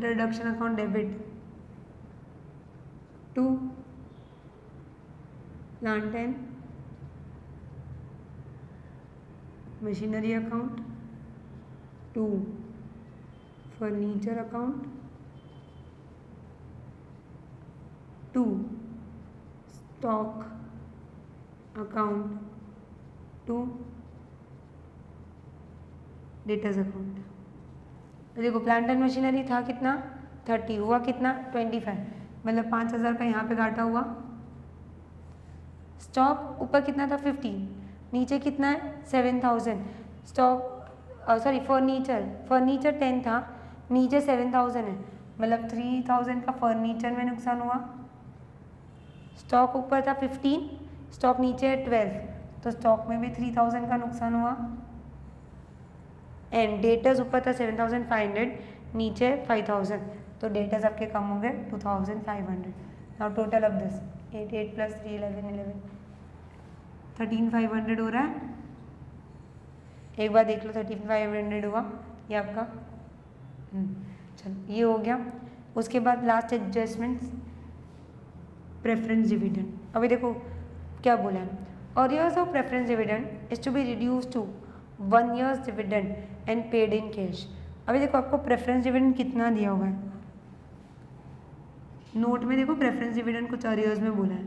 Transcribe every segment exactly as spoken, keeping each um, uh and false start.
Debtor reduction account debit to plant and machinery account to furniture account to stock account to debtors account. तो देखो plant and machinery था कितना thirty, हुआ कितना twenty five, मतलब पाँच हज़ार का यहाँ पे घाटा हुआ। स्टॉक ऊपर कितना था फिफ्टीन, नीचे कितना है seven thousand. Stock sorry furniture furniture ten था, नीचे सेवन थाउजेंड है, मतलब थ्री थाउजेंड का फर्नीचर में नुकसान हुआ। स्टॉक ऊपर था फिफ्टीन, स्टॉक नीचे है ट्वेल्व, तो स्टॉक में भी थ्री थाउजेंड का नुकसान हुआ। एंड डेटर्स ऊपर था सेवन थाउजेंड फाइव हंड्रेड, नीचे फाइव थाउजेंड, तो डेटर्स आपके कम हो गए two thousand five hundred. Now total of this eight eight plus three eleven eleven thirteen five hundred हो रहा है। एक बार देख लो थर्टीन फाइव हंड्रेड हुआ ये आपका। चलो ये हो गया। उसके बाद लास्ट एडजस्टमेंट प्रेफरेंस डिविडेंड। अभी देखो क्या बोला है, earnings of preference dividend is to be reduce to one years dividend and paid in cash. अभी देखो आपको प्रेफरेंस डिविडेंड कितना दिया हुआ है नोट में, देखो प्रेफरेंस डिविडेंड कुछ अरियर्स में बोला है।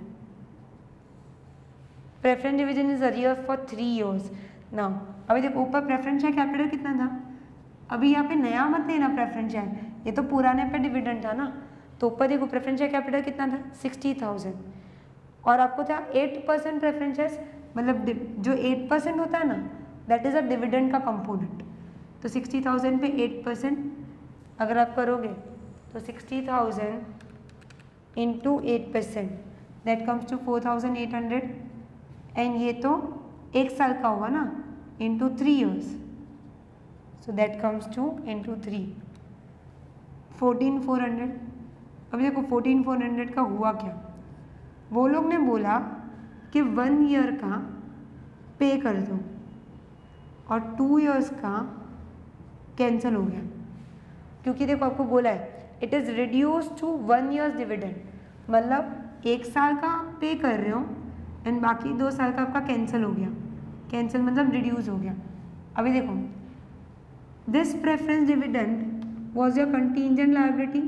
Preference dividend is arrear for three years. Now अभी देखो ऊपर प्रेफरेंस शेयर कैपिटल कितना था, अभी यहाँ पे नया मत लेना प्रेफरेंस शेयर, ये तो पुराने पे डिविडेंड था ना। तो ऊपर देखो प्रेफरेंस शेयर कैपिटल कितना था सिक्सटी थाउजेंड, और आपको था एट परसेंट प्रेफरेंस शेयर, मतलब जो एट परसेंट होता है ना दैट इज अ डिविडेंड का कंपोनेंट। तो सिक्सटी थाउजेंड पे एट परसेंट अगर आप करोगे तो sixty thousand into eight percent that comes to four thousand eight hundred. And ये तो एक साल का हुआ ना, into three years, so that comes to into three fourteen four hundred. अभी देखो फोर्टीन फोर हंड्रेड का हुआ क्या, वो लोग ने बोला कि वन ईयर का पे कर दो और टू ईयर्स का कैंसिल हो गया, क्योंकि देखो आपको बोला है it is reduce to one years dividend, मतलब एक साल का पे कर रहे हो एंड बाकी दो साल का आपका कैंसिल हो गया। कैंसिल मतलब रिड्यूस हो गया। अभी देखो this preference dividend was your contingent liability,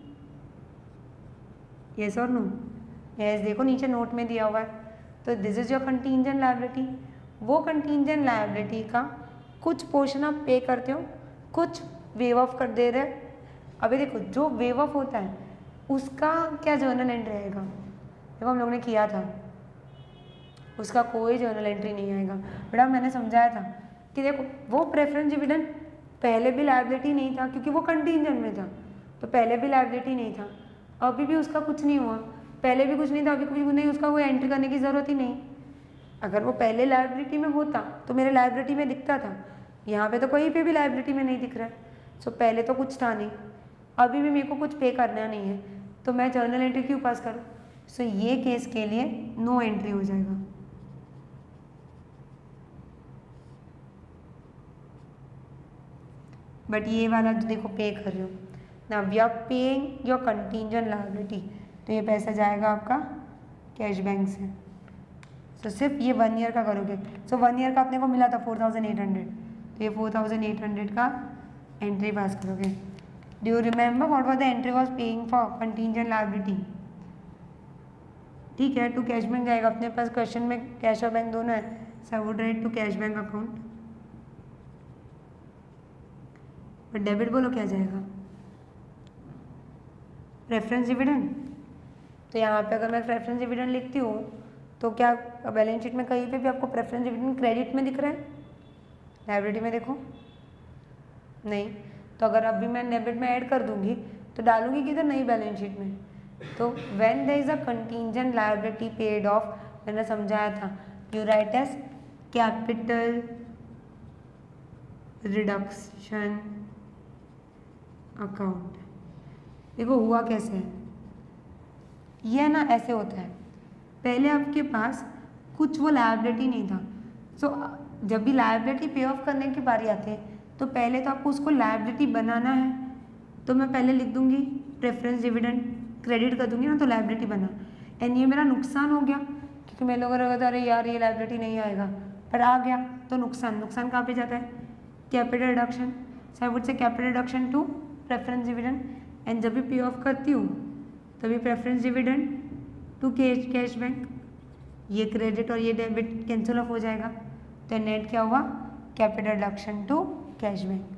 yes और नो? यस, देखो नीचे नोट में दिया हुआ है, तो this is your contingent liability. वो कंटीजेंट लायबिलिटी का कुछ पोर्शन आप पे करते हो, कुछ वेव ऑफ कर दे रहे। अभी देखो जो वेव ऑफ होता है उसका क्या जर्नल एंट्री आएगा, देखो हम लोग ने किया था उसका कोई जर्नल एंट्री नहीं आएगा। बेटा मैंने समझाया था कि देखो वो प्रेफरेंस डिविडेंड पहले भी लायबिलिटी नहीं था क्योंकि वो कंटीजेंट में था, तो पहले भी लायबिलिटी नहीं था, अभी भी उसका कुछ नहीं हुआ। पहले भी कुछ नहीं था, अभी कुछ नहीं, उसका कोई एंट्री करने की ज़रूरत ही नहीं। अगर वो पहले लायबिलिटी में होता तो मेरे लायबिलिटी में दिखता था, यहाँ पे तो कहीं पे भी लायबिलिटी में नहीं दिख रहा है। सो पहले तो कुछ था नहीं, अभी भी मेरे को कुछ पे करना नहीं है, तो मैं जर्नल एंट्री क्यों पास करूँ? सो ये केस के लिए नो एंट्री हो जाएगा। बट ये वाला जो देखो पे कर रहे हो ना, we are paying your contingent liability, तो ये पैसा जाएगा आपका कैश बैंक से। सो so, सिर्फ ये वन ईयर का करोगे। सो so, वन ईयर का अपने को मिला था फोर थाउजेंड एट हंड्रेड, तो ये फोर थाउजेंड एट हंड्रेड का एंट्री पास करोगे। Do you remember what was the entry was paying for contingent liability? ठीक है, टू कैश बैंक जाएगा। अपने पास क्वेश्चन में कैश और बैंक दोनों है, so would write to cash bank account. पर डेबिट बोलो क्या जाएगा? Preference dividend. तो यहाँ पे अगर मैं प्रेफरेंस डिविडेंड लिखती हूँ तो क्या बैलेंस शीट में कहीं पे भी आपको प्रेफरेंस डिविडेंड क्रेडिट में दिख रहा है? लायबिलिटी में देखो नहीं, तो अगर अभी मैं डेबिट में ऐड कर दूंगी तो डालूंगी किधर? नई बैलेंस शीट में। तो when there is a contingent liability paid off, मैंने समझाया था you write as capital reduction account. देखो हुआ कैसे है, यह ना ऐसे होता है, पहले आपके पास कुछ वो लायबिलिटी नहीं था। सो so, जब भी लायबिलिटी पे ऑफ करने की बारी आती है तो पहले तो आपको उसको लायबिलिटी बनाना है, तो मैं पहले लिख दूंगी प्रेफरेंस डिविडेंड, क्रेडिट कर दूंगी ना तो लायबिलिटी बना, एंड ये मेरा नुकसान हो गया क्योंकि मैं लोग अगर अरे यार ये लायबिलिटी नहीं आएगा पर आ गया तो नुकसान, नुकसान कहाँ पे जाता है, capital reduction. So I would say capital reduction to preference dividend, and जब भी पे ऑफ करती हूँ तभी preference dividend to cash cash bank, ये क्रेडिट और ये डेबिट कैंसिल ऑफ हो जाएगा, तो नेट क्या हुआ, capital reduction to cash bank.